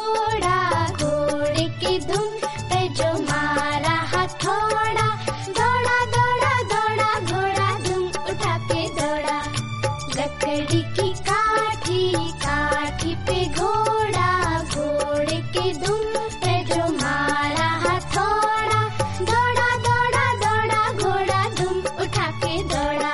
घोड़ा, घोड़े की दुम पे जो मारा हथौड़ा, दौड़ा दौड़ा दौड़ा घोड़ा दुम उठा के दौड़ा। लकड़ी की काठी, काठी पे घोड़ा, घोड़े के दुम पे जो मारा हथौड़ा, दौड़ा दौड़ा दौड़ा घोड़ा दुम उठा के दौड़ा।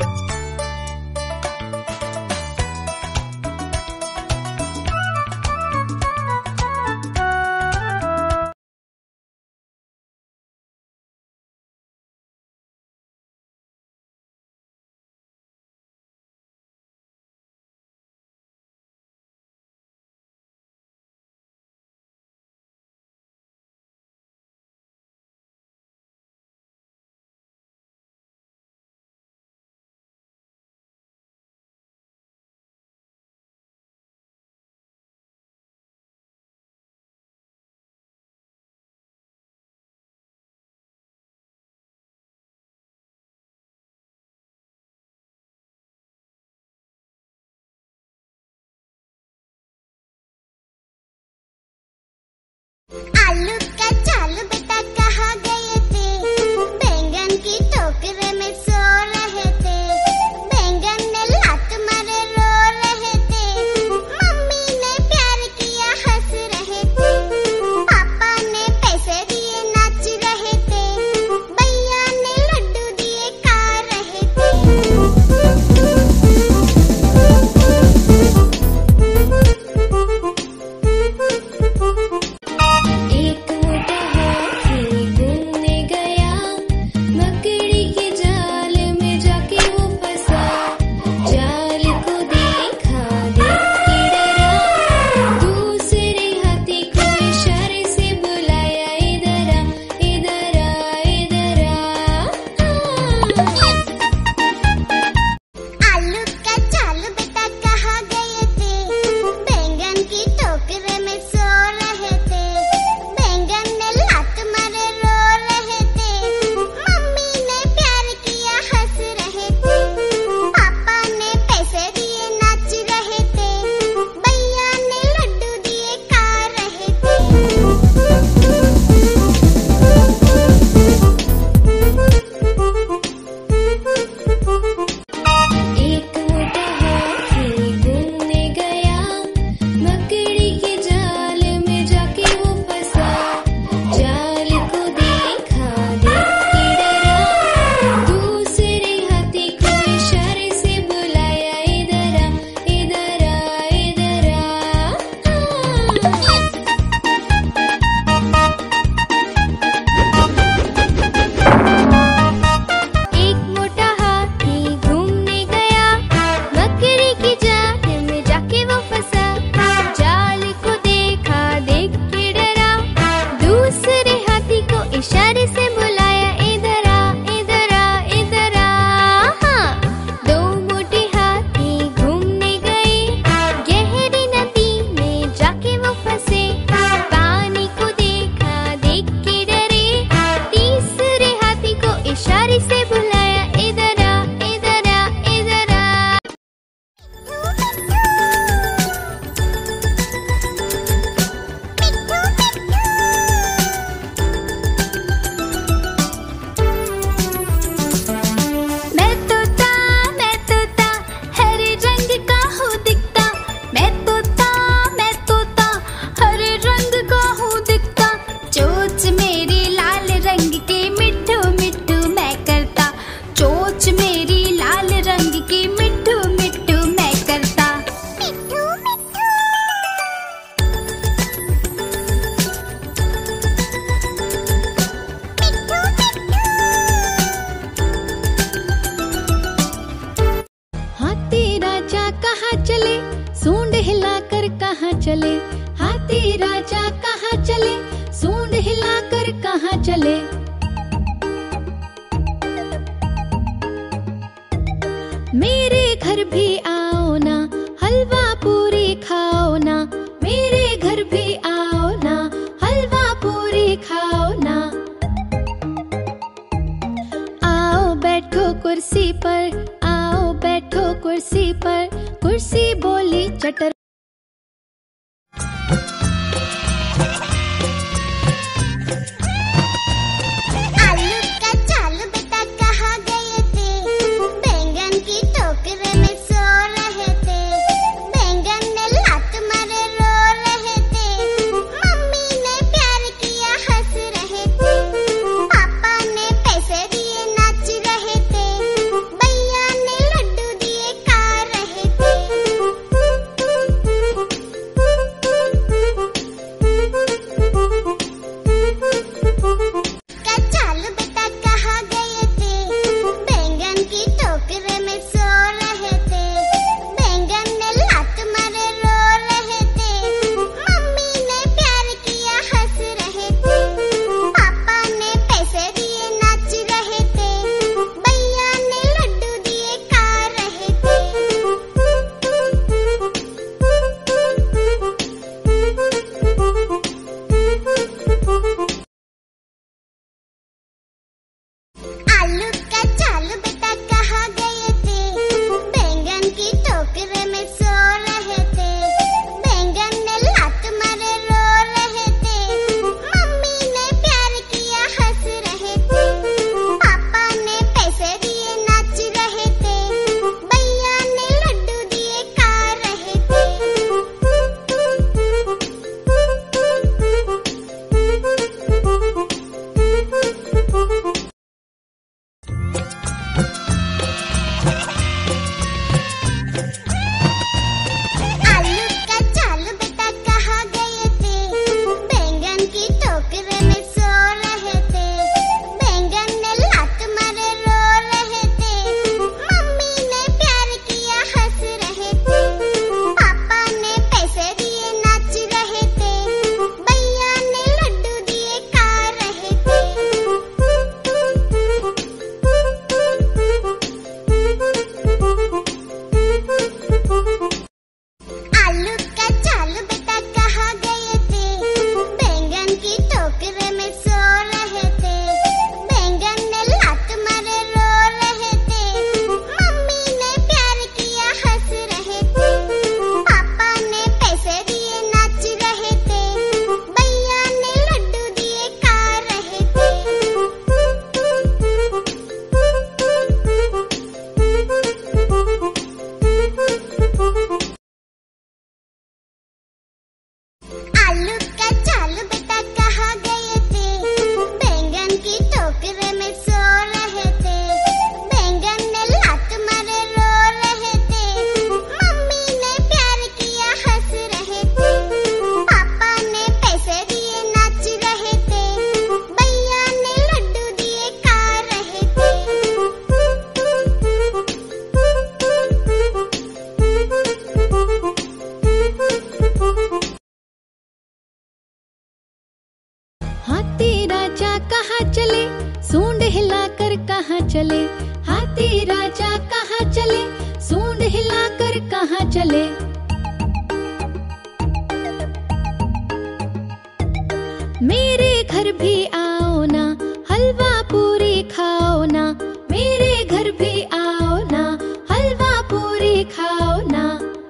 आलू का चालू बेटा कहाँ गए थे? बैंगन की टोकरे में सो रहे थे। बैंगन ने लात मारे रो रहे थे। मम्मी ने प्यार किया हंस रहे थे। पापा ने पैसे दिए नाच रहे थे। भैया ने लड्डू दिए खा रहे थे। एक मोटा हाथी घूमने गया, मकड़ी के जाल में जाके वो फंसा। जाल को देखा, देख के डरा। दूसरे हाथी को इशारे से बुलाया, इधर आ, इधर आ, इधर आ। आलू का चालू बेटा कहाँ गए थे? बैंगन की टोकरे में सो रहे थे। बैंगन ने लात मारे रो रहे थे। मम्मी ने प्यार किया हंस रहे थे। पापा ने पैसे दिए नाच रहे थे। भैया ने लड्डू दिए खा रहे थे। एक मोटा हाथी घूमने गया, मकड़ी के जाल में जाके वो फंसा। जाल को देखा, देख के डरा। दूसरे हाथी को इशारे से बुलाया, इधर आ, इधर आ, इधर आ। एक मोटा हाथी घूमने गया, मकड़ी की जाल में जाके वो फंसा। जाल को देखा, देख के डरा। दूसरे हाथी को इशारे से बुलाया, इधर आ, इधर आ, इधर आ। हाँ, दो मोटे हाथी घूमने गए, गहरी नदी में जाके वो फंसे। पानी को देखा, देख के डरे। तीसरे हाथी को इशारे से बुलाया, इधर आ, इधर आ, इधर आ। मैं तोता हरे रंग का हूँ दिखता। मैं तोता हरे रंग का हूँ दिखता। चोंच मेरी लाल रंग की मिट्ठू मिट्ठू मैं करता। चोंच मेरी लाल रंग की मिट्ठू मिट्ठू मैं करता। हाथी राजा कहाँ चले, सूंड हिलाकर कहाँ चले। हाथी राजा कहाँ चले, सूंड हिलाकर कहाँ चले। मेरे घर भी आओ ना, हलवा पूरी खाओ ना। मेरे घर भी आओ ना, हलवा पूरी खाओ ना। आओ बैठो कुर्सी पर, आओ बैठो कुर्सी पर। कुर्सी बोली चटर। कहाँ चले, सूंड हिलाकर कहाँ चले, हाथी राजा कहाँ चले, सूंड हिलाकर कहाँ चले। मेरे घर भी आओ ना, हलवा पूरी खाओ ना, मेरे घर भी आओ ना, हलवा पूरी खाओ ना।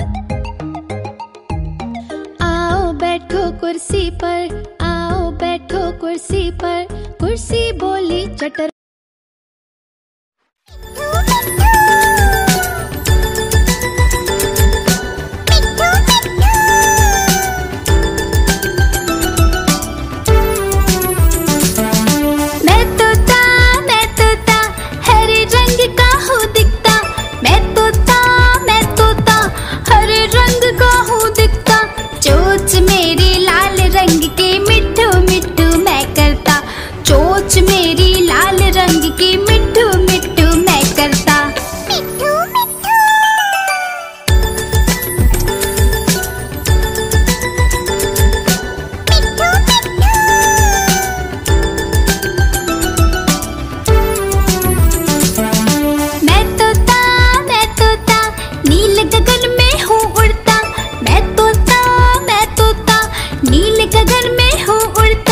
आओ बैठो कुर्सी पर, आओ बैठो कुर्सी पर, कुर्सी बोली चटर। नील गगन में हूँ उड़ता।